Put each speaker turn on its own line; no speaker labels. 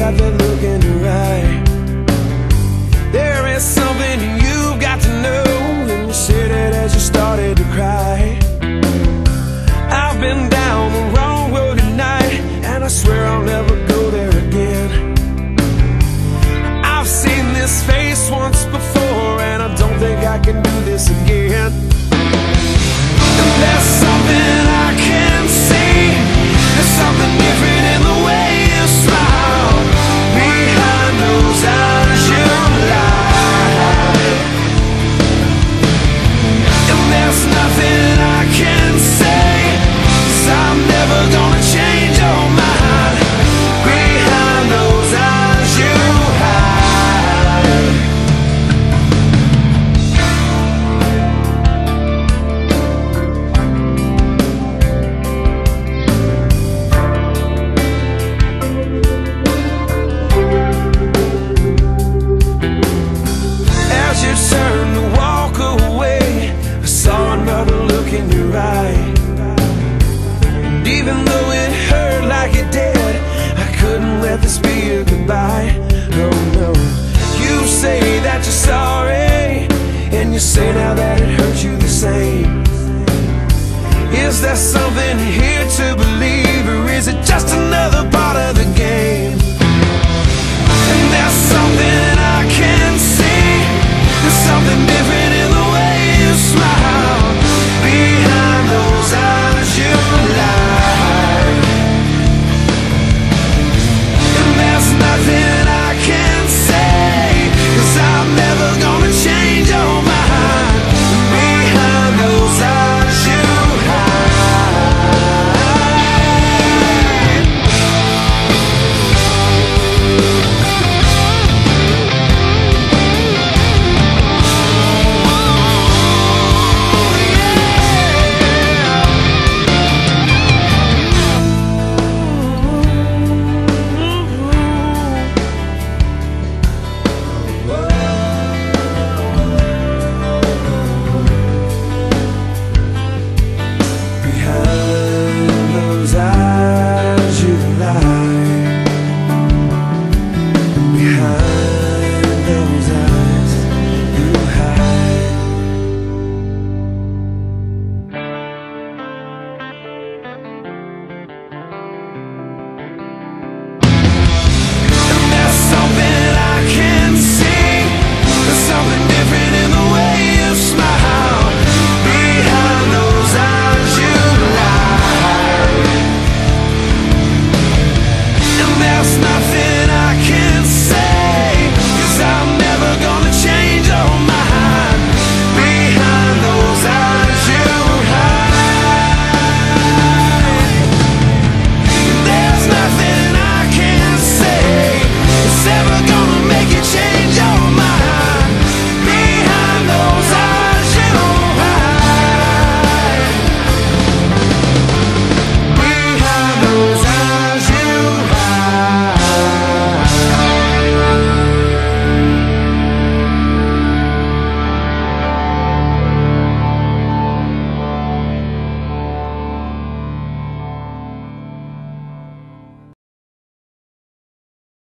got that look in her eye. There is something you've got to know. And you said it as you started to cry. I've been down the wrong road tonight, and I swear I'll never go there again. I've seen this face once before, and I don't think I can do this again. And there's something I can see. There's something different in the way you smile. Behind those eyes you lie. And there's nothing I can say, 'cause I'm never gonna change your mind. Behind those eyes you hide. As you turned to walk away, I saw another look in your eye. And even though it hurt like it did, I couldn't let this be a goodbye. Oh no. You say that you're sorry, and you say now that it hurt you the same. Is there something here to believe, or is it just another part of the game? And there's something I can see. There's something different in the way you smile. Behind those eyes you lie. And there's nothing I can say, 'cause I'm never gonna change your mind. Behind those eyes you nothing